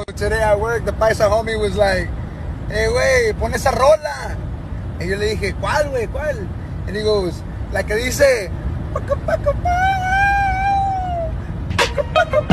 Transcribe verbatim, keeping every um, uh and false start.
today at work, the paisa homie was like, hey, güey, pon esa rola. Y yo le dije, ¿cuál, güey? ¿Cuál? And he goes, la que dice, paca, paca, pa, paca, paca,